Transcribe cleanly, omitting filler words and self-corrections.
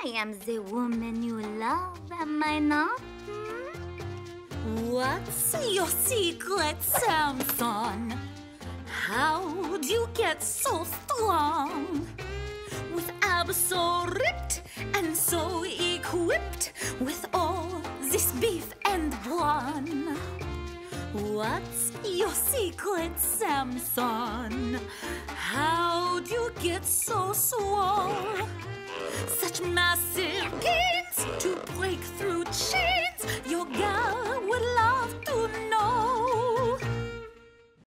I am the woman you love, am I not? What's your secret, Samson? How'd you get so strong? With abs so ripped and so equipped, with all this beef and brawn. What's your secret, Samson? How'd you get so swole?